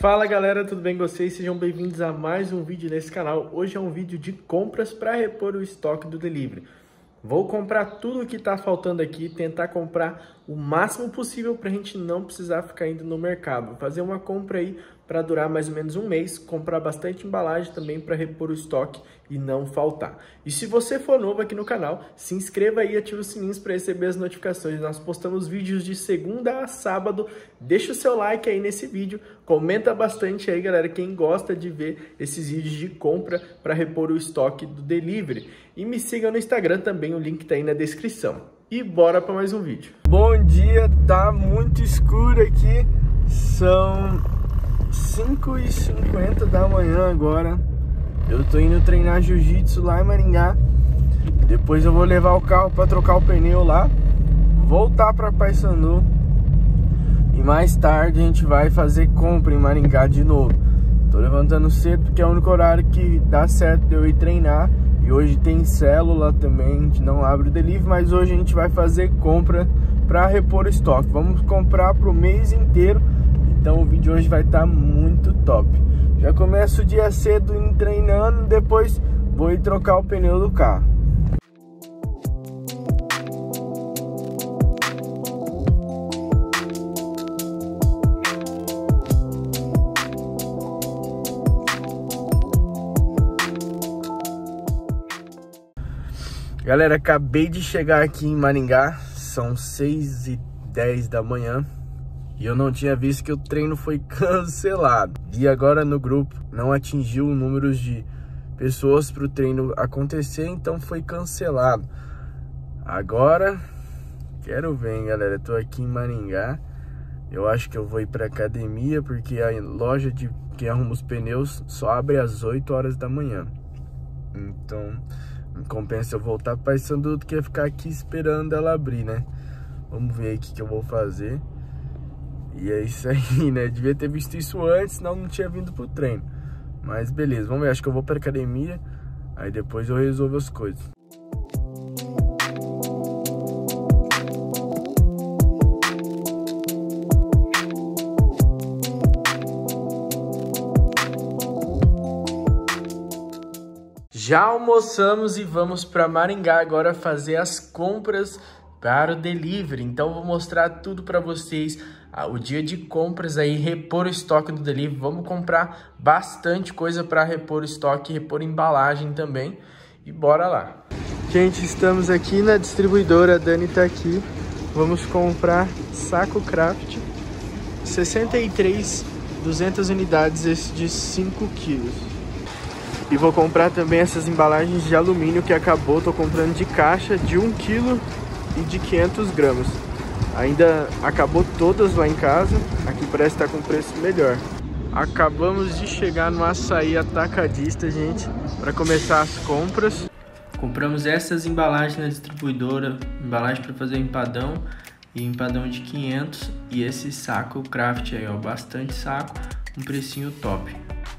Fala galera, tudo bem com vocês? Sejam bem-vindos a mais um vídeo nesse canal. Hoje é um vídeo de compras para repor o estoque do delivery. Vou comprar tudo o que está faltando aqui, tentar comprar o máximo possível para a gente não precisar ficar indo no mercado. Fazer uma compra aí para durar mais ou menos um mês, comprar bastante embalagem também para repor o estoque e não faltar. E se você for novo aqui no canal, se inscreva aí e ative os sininhos para receber as notificações. Nós postamos vídeos de segunda a sábado. Deixa o seu like aí nesse vídeo, comenta bastante aí, galera, quem gosta de ver esses vídeos de compra para repor o estoque do delivery. E me siga no Instagram também, o link tá aí na descrição. E bora para mais um vídeo. Bom dia, tá muito escuro aqui, são 5h50 da manhã agora. Eu tô indo treinar jiu-jitsu lá em Maringá. Depois eu vou levar o carro para trocar o pneu lá, voltar para Paysandu. E mais tarde a gente vai fazer compra em Maringá de novo. Tô levantando cedo porque é o único horário que dá certo de eu ir treinar. E hoje tem célula também, a gente não abre o delivery, mas hoje a gente vai fazer compra para repor o estoque. Vamos comprar pro mês inteiro, então o vídeo hoje vai estar muito top. Já começo o dia cedo indo treinando, depois vou ir trocar o pneu do carro. Galera, acabei de chegar aqui em Maringá, são 6h10 da manhã e eu não tinha visto que o treino foi cancelado. E agora no grupo não atingiu o número de pessoas para o treino acontecer, então foi cancelado. Agora, quero ver, hein, galera, tô aqui em Maringá, eu acho que eu vou ir para academia porque a loja de quem arruma os pneus só abre às 8 horas da manhã. Então compensa eu voltar para Paysandu do que ficar aqui esperando ela abrir, né? Vamos ver aí o que eu vou fazer. E é isso aí, né? Devia ter visto isso antes, senão não tinha vindo pro treino. Mas beleza, vamos ver, acho que eu vou pra academia, aí depois eu resolvo as coisas. Já almoçamos e vamos para Maringá agora fazer as compras para o delivery. Então vou mostrar tudo para vocês, o dia de compras aí, repor o estoque do delivery. Vamos comprar bastante coisa para repor o estoque, repor embalagem também. E bora lá. Gente, estamos aqui na distribuidora, a Dani tá aqui. Vamos comprar saco craft, 63, 200 unidades, esse de 5 quilos. E vou comprar também essas embalagens de alumínio que acabou. Tô comprando de caixa de 1 kg e de 500 gramas. Ainda acabou todas lá em casa. Aqui parece estar com preço melhor. Acabamos de chegar no açaí atacadista, gente, para começar as compras. Compramos essas embalagens na distribuidora. Embalagem para fazer empadão e empadão de 500. E esse saco craft aí, ó, bastante saco, um precinho top.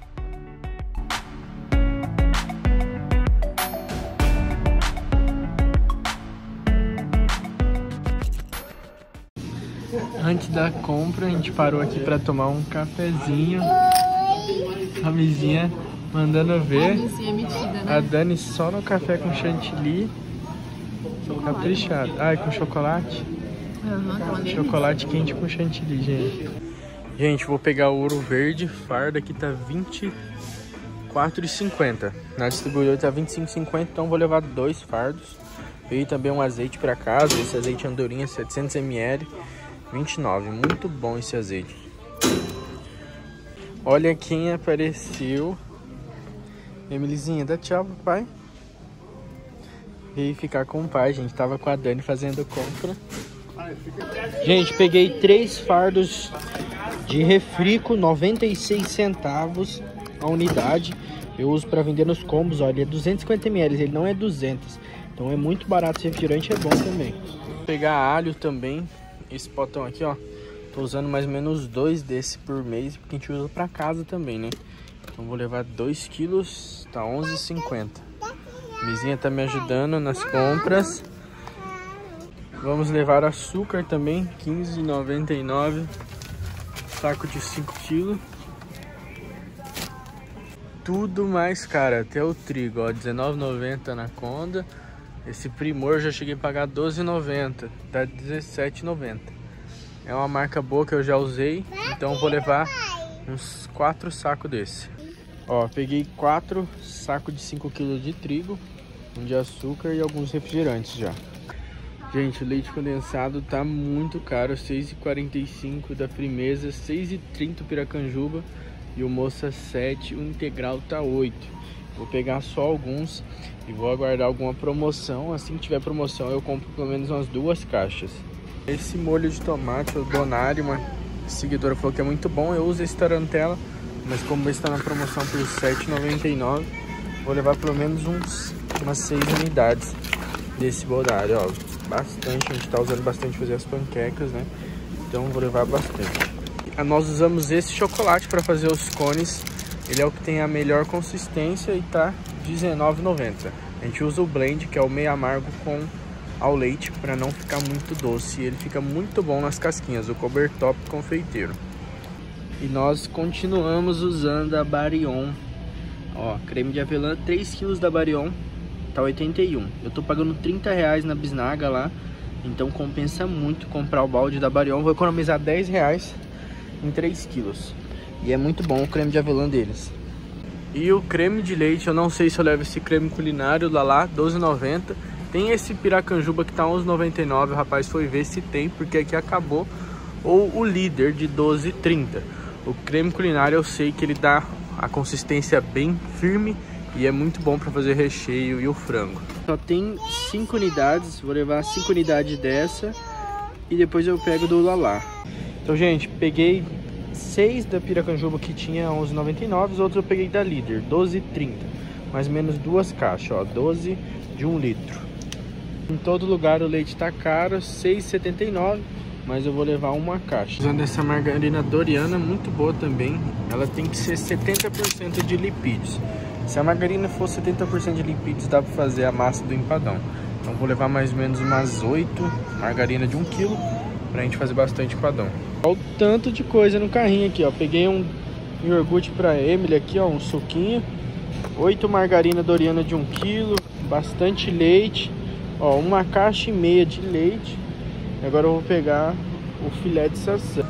Antes da compra, a gente parou aqui para tomar um cafezinho. A Mizinha mandando ver. A Mizinha metida, né? A Dani só no café com chantilly. Caprichado. Ah, e com chocolate? Uhum, chocolate quente com chantilly, gente. Gente, vou pegar o ouro verde. Fardo aqui tá R$24,50. Na distribuidora tá R$25,50, então vou levar 2 fardos. Veio também um azeite para casa. Esse azeite andorinha, 700 ml. 29, muito bom esse azeite. Olha quem apareceu. Emilizinha, dá tchau pro pai. Veio ficar com o pai, gente. Tava com a Dani fazendo compra. Gente, peguei 3 fardos de refrico, 96 centavos a unidade. Eu uso para vender nos combos, olha, é 250 ml, ele não é 200. Então é muito barato, esse refrigerante é bom também. Vou pegar alho também. Esse potão aqui, ó, tô usando mais ou menos 2 desse por mês, porque a gente usa pra casa também, né? Então vou levar 2 quilos, tá R$11,50. Mizinha tá me ajudando nas compras. Vamos levar açúcar também, R$15,99. Saco de 5 kg. tudo mais caro, até o trigo, ó, R$19,90 na Conda. Esse Primor já cheguei a pagar R$12,90, tá R$17,90. É uma marca boa que eu já usei, então vou levar uns 4 sacos desse. Ó, peguei 4 sacos de 5 kg de trigo, um de açúcar e alguns refrigerantes já. Gente, o leite condensado tá muito caro, R$6,45 da Frimeza, R$6,30 Piracanjuba e o Moça 7, o integral tá R$8. Vou pegar só alguns e vou aguardar alguma promoção. Assim que tiver promoção eu compro pelo menos umas 2 caixas. Esse molho de tomate, o Donari, uma seguidora falou que é muito bom. Eu uso esse tarantela, mas como está na promoção por R$7,99, vou levar pelo menos umas 6 unidades desse Donari, ó. Bastante, a gente tá usando bastante fazer as panquecas, né? Então vou levar bastante. Nós usamos esse chocolate para fazer os cones. Ele é o que tem a melhor consistência e tá R$19,90. A gente usa o blend, que é o meio amargo com ao leite, para não ficar muito doce. Ele fica muito bom nas casquinhas, o Cobertop confeiteiro. E nós continuamos usando a Barion. Ó, creme de avelã, 3 kg da Barion, tá R$81. Eu tô pagando R$30 na bisnaga lá, então compensa muito comprar o balde da Barion. Vou economizar R$10 em 3 kg. E é muito bom o creme de avelã deles. E o creme de leite, eu não sei se eu levo esse creme culinário lá, R$12,90. Tem esse Piracanjuba que tá R$11,99. O rapaz foi ver se tem, porque aqui acabou. Ou o líder de R$12,30. O creme culinário eu sei que ele dá a consistência bem firme e é muito bom para fazer recheio e o frango. Só tem 5 unidades, vou levar 5 unidades dessa e depois eu pego do Lalá. Então, gente, peguei 6 da Piracanjuba que tinha R$11,99, os outros eu peguei da líder, R$12,30. Mais ou menos 2 caixas, ó, 12 de 1 litro. Em todo lugar o leite tá caro, R$6,79, mas eu vou levar uma caixa. Usando essa margarina Doriana, muito boa também. Ela tem que ser 70% de lipídios. Se a margarina for 70% de lipídios, dá para fazer a massa do empadão. Então vou levar mais ou menos umas 8 margarina de 1 kg pra gente fazer bastante empadão. Olha o tanto de coisa no carrinho aqui, ó. Peguei um iogurte pra Emily aqui, ó, um suquinho. 8 margarina Doriana de 1 kg, bastante leite. Ó, 1,5 caixa de leite. E agora eu vou pegar o filé de sassã.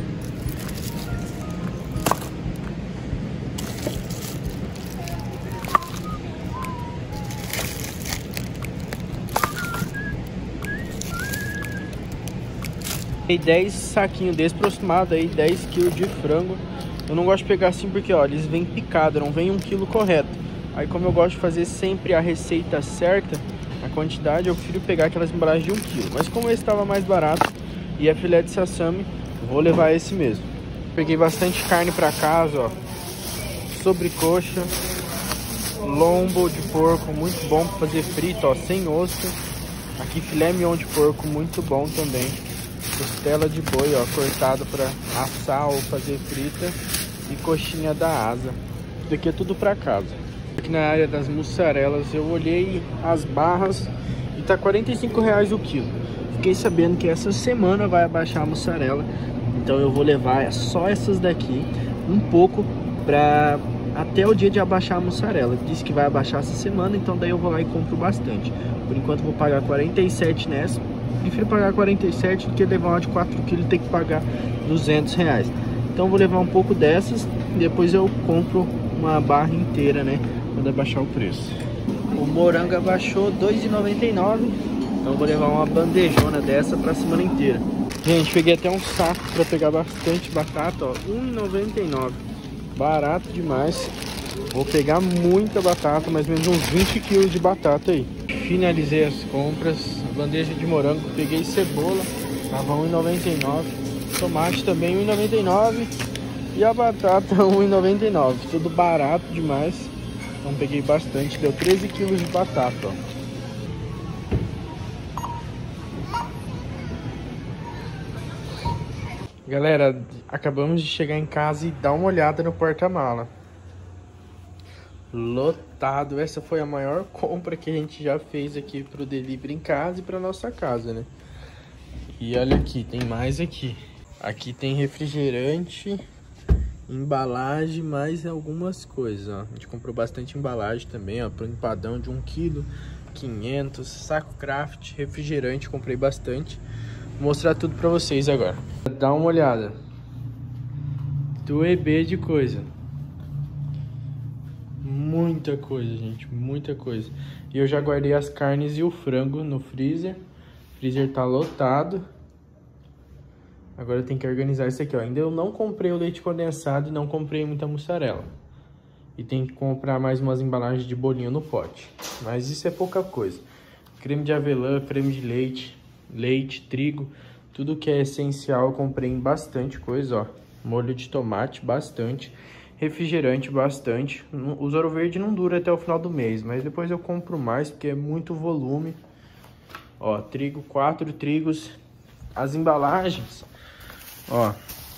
Peguei 10 saquinhos desse, aproximado aí 10 kg de frango. Eu não gosto de pegar assim porque, ó, eles vêm picados, não vem 1 kg correto. Aí como eu gosto de fazer sempre a receita certa, a quantidade, eu prefiro pegar aquelas embalagens de 1 kg. Mas como esse estava mais barato e é filé de sassami, vou levar esse mesmo. Peguei bastante carne para casa, ó. Sobrecoxa, lombo de porco, muito bom para fazer frito, ó, sem osso. Aqui filé mignon de porco, muito bom também. Costela de boi, ó, cortado para assar ou fazer frita. E coxinha da asa. Isso daqui é tudo para casa. Aqui na área das mussarelas eu olhei as barras e tá R$45 o quilo. Fiquei sabendo que essa semana vai abaixar a mussarela, então eu vou levar só essas daqui um pouco para até o dia de abaixar a mussarela. Disse que vai abaixar essa semana, então daí eu vou lá e compro bastante. Por enquanto vou pagar 47 nessa. Prefiro pagar 47 do que levar uma de 4 kg e ter que pagar R$200. Então vou levar um pouco dessas e depois eu compro uma barra inteira, né, quando abaixar o preço. O morango abaixou R$2,99, então vou levar uma bandejona dessa pra semana inteira. Gente, peguei até um saco pra pegar bastante batata, ó, R$1,99, barato demais. Vou pegar muita batata, mais ou menos uns 20 kg de batata aí. Finalizei as compras, a bandeja de morango, peguei cebola, tava R$1,99, tomate também R$1,99 e a batata R$1,99, tudo barato demais. Então peguei bastante, deu 13 kg de batata, ó. Galera, acabamos de chegar em casa e dar uma olhada no porta-mala. Lotado. Essa foi a maior compra que a gente já fez aqui pro delivery em casa e pra nossa casa, né? E olha aqui, tem mais aqui. Aqui tem refrigerante embalagem, mais algumas coisas, ó. A gente comprou bastante embalagem também, ó, para um empadão de 1 kg, 500, saco craft, refrigerante, comprei bastante. Vou mostrar tudo para vocês agora. Dá uma olhada. Do EB de coisa. Muita coisa, gente, muita coisa. E eu já guardei as carnes e o frango no freezer. O freezer tá lotado. Agora eu tenho que organizar isso aqui, ó. Ainda eu não comprei o leite condensado e não comprei muita mussarela. E tem que comprar mais umas embalagens de bolinho no pote. Mas isso é pouca coisa. Creme de avelã, creme de leite, leite, trigo. Tudo que é essencial eu comprei em bastante coisa, ó. Molho de tomate, bastante. Refrigerante, bastante. O Ouro Verde não dura até o final do mês, mas depois eu compro mais porque é muito volume. Ó, trigo, 4 trigos. As embalagens... Ó,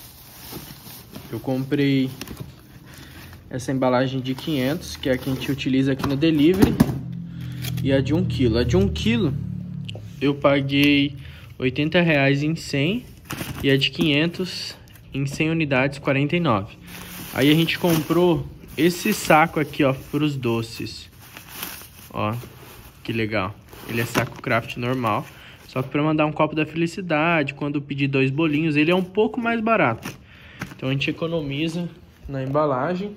eu comprei essa embalagem de 500, que é a que a gente utiliza aqui no delivery, e a de 1 kg. A de 1 kg eu paguei R$80 em 100 e a de 500 em 100 unidades, 49. Aí a gente comprou esse saco aqui, ó, para os doces. Ó, que legal. Ele é saco craft normal. Só que para mandar um copo da felicidade, quando pedir 2 bolinhos, ele é um pouco mais barato. Então a gente economiza na embalagem.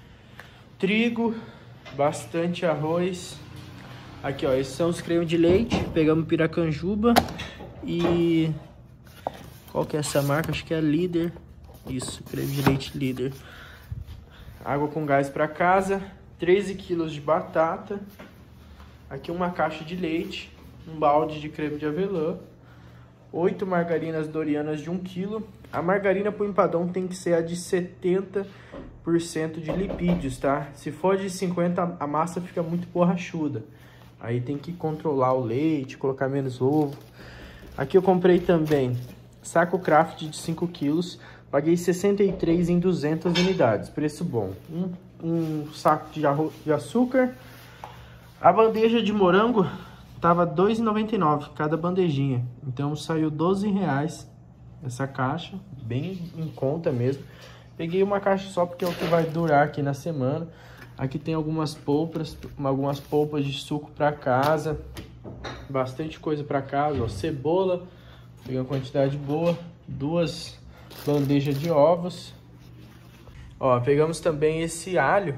Trigo, bastante arroz. Aqui, ó, esses são os cremes de leite. Pegamos Piracanjuba e... Qual que é essa marca? Acho que é a Líder. Isso, creme de leite Líder. Água com gás para casa. 13 quilos de batata. Aqui uma caixa de leite. Um balde de creme de avelã, 8 margarinas Dorianas de 1 kg. A margarina para o empadão tem que ser a de 70% de lipídios, tá? Se for de 50%, a massa fica muito borrachuda. Aí tem que controlar o leite, colocar menos ovo. Aqui eu comprei também saco craft de 5 kg. Paguei 63 em 200 unidades, preço bom. Um saco de açúcar. A bandeja de morango... Tava R$2,99 cada bandejinha. Então saiu R$12 essa caixa. Bem em conta mesmo. Peguei uma caixa só porque é o que vai durar aqui na semana. Aqui tem algumas polpas de suco para casa. Bastante coisa para casa, ó. Cebola. Peguei uma quantidade boa. 2 bandejas de ovos. Ó, pegamos também esse alho.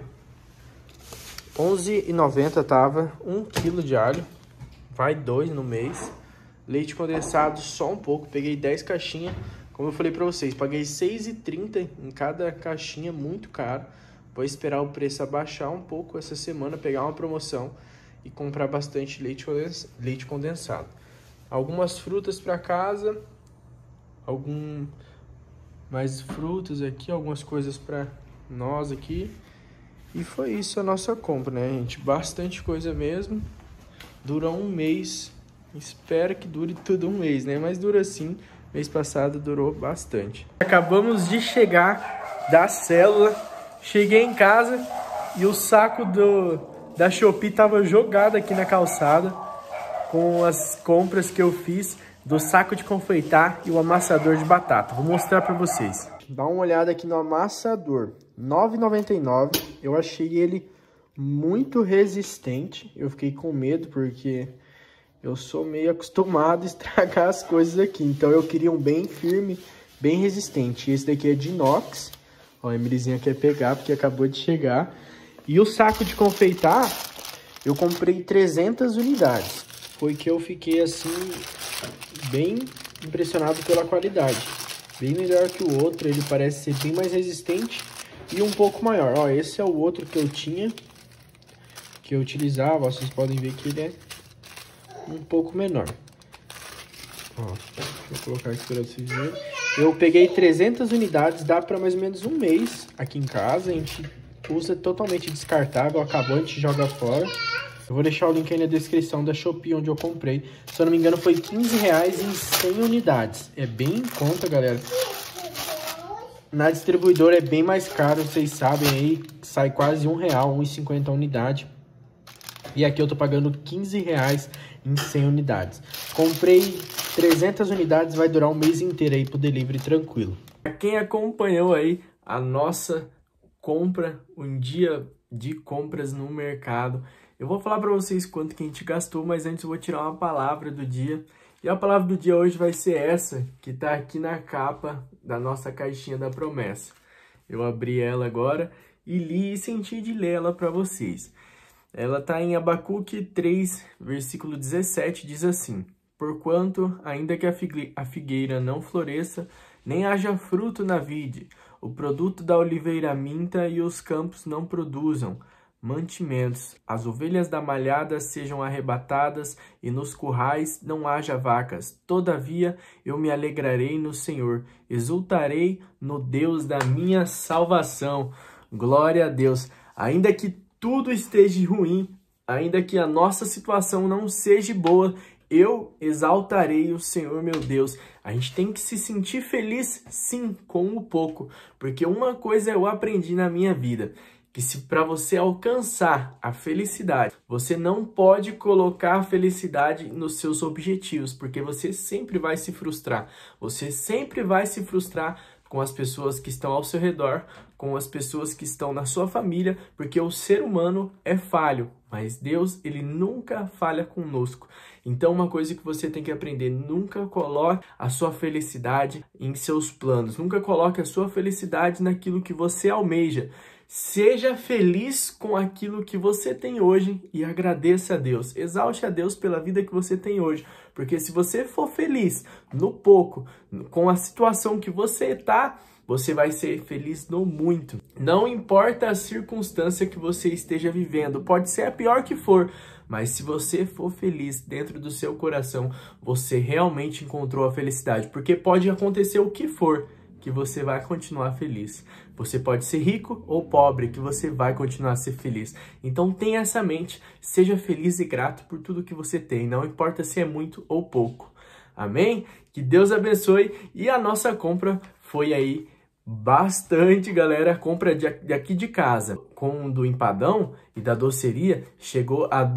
R$11,90 tava. 1 kg de alho. Vai 2 no mês. Leite condensado só um pouco. Peguei 10 caixinhas. Como eu falei pra vocês, paguei R$6,30 em cada caixinha, muito caro. Vou esperar o preço abaixar um pouco essa semana, pegar uma promoção e comprar bastante leite condensado. Algumas frutas para casa. Mais frutas aqui, algumas coisas para nós aqui. E foi isso a nossa compra, né, gente? Bastante coisa mesmo. Dura um mês, espero que dure tudo um mês, né? Mas dura sim, mês passado durou bastante. Acabamos de chegar da célula, cheguei em casa e o saco da Shopee tava jogado aqui na calçada com as compras que eu fiz do saco de confeitar e o amassador de batata. Vou mostrar pra vocês. Dá uma olhada aqui no amassador, R$ 9,99, eu achei ele... muito resistente. Eu fiquei com medo porque eu sou meio acostumado a estragar as coisas aqui. Então eu queria um bem firme, bem resistente. Esse daqui é de inox. Ó, a Emilizinha quer pegar porque acabou de chegar. E o saco de confeitar, eu comprei 300 unidades. Foi que eu fiquei assim, bem impressionado pela qualidade. Bem melhor que o outro, ele parece ser bem mais resistente e um pouco maior. Ó, esse é o outro que eu tinha, que eu utilizava, vocês podem ver que ele é um pouco menor. Ó, deixa eu colocar aqui para vocês verem. Eu peguei 300 unidades, dá para mais ou menos um mês aqui em casa. A gente usa totalmente descartável, acabou, a gente joga fora. Eu vou deixar o link aí na descrição da Shopee, onde eu comprei. Se eu não me engano, foi R$15 em 100 unidades. É bem em conta, galera. Na distribuidora é bem mais caro, vocês sabem aí, sai quase R$1, R$1,50 a unidade. E aqui eu tô pagando R$15 em 100 unidades. Comprei 300 unidades, vai durar um mês inteiro aí pro delivery tranquilo. Quem acompanhou aí a nossa compra, um dia de compras no mercado. Eu vou falar para vocês quanto que a gente gastou, mas antes eu vou tirar uma palavra do dia. E a palavra do dia hoje vai ser essa, que está aqui na capa da nossa caixinha da promessa. Eu abri ela agora e li e senti de ler ela para vocês. Ela está em Abacuque 3, versículo 17, diz assim: Porquanto, ainda que a figueira não floresça, nem haja fruto na vide, o produto da oliveira minta e os campos não produzam mantimentos, as ovelhas da malhada sejam arrebatadas e nos currais não haja vacas. Todavia eu me alegrarei no Senhor, exultarei no Deus da minha salvação. Glória a Deus. Ainda que tudo esteja ruim, ainda que a nossa situação não seja boa, eu exaltarei o Senhor meu Deus. A gente tem que se sentir feliz, sim, com o pouco. Porque uma coisa eu aprendi na minha vida, que se para você alcançar a felicidade, você não pode colocar a felicidade nos seus objetivos, porque você sempre vai se frustrar. Você sempre vai se frustrar com as pessoas que estão ao seu redor, com as pessoas que estão na sua família, porque o ser humano é falho, mas Deus, ele nunca falha conosco. Então, uma coisa que você tem que aprender, nunca coloque a sua felicidade em seus planos, nunca coloque a sua felicidade naquilo que você almeja. Seja feliz com aquilo que você tem hoje e agradeça a Deus. Exalte a Deus pela vida que você tem hoje. Porque se você for feliz no pouco, com a situação que você está, você vai ser feliz no muito. Não importa a circunstância que você esteja vivendo, pode ser a pior que for, mas se você for feliz dentro do seu coração, você realmente encontrou a felicidade. Porque pode acontecer o que for, que você vai continuar feliz. Você pode ser rico ou pobre, que você vai continuar a ser feliz. Então tenha essa mente, seja feliz e grato por tudo que você tem, não importa se é muito ou pouco. Amém? Que Deus abençoe. E a nossa compra foi aí bastante, galera. A compra daqui de casa, com o do empadão e da doceria, chegou a R$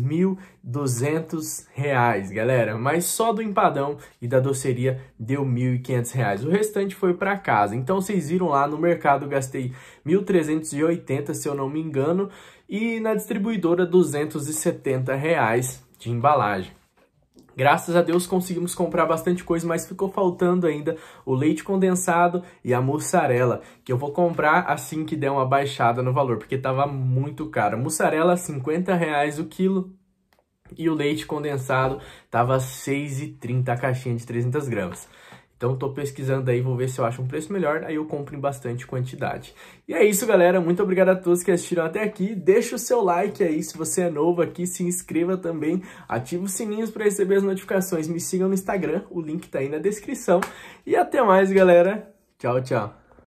2.200, galera. Mas só do empadão e da doceria deu R$ 1.500. O restante foi para casa. Então vocês viram lá no mercado, gastei R$ 1.380, se eu não me engano, e na distribuidora R$ 270 de embalagem. Graças a Deus conseguimos comprar bastante coisa, mas ficou faltando ainda o leite condensado e a mussarela, que eu vou comprar assim que der uma baixada no valor, porque tava muito caro. Mussarela, R$ 50 o quilo, e o leite condensado tava R$ 6,30 a caixinha de 300 gramas. Então, tô pesquisando aí, vou ver se eu acho um preço melhor, aí eu compro em bastante quantidade. E é isso, galera. Muito obrigado a todos que assistiram até aqui. Deixa o seu like aí, se você é novo aqui, se inscreva também. Ativa os sininhos para receber as notificações. Me sigam no Instagram, o link tá aí na descrição. E até mais, galera. Tchau, tchau.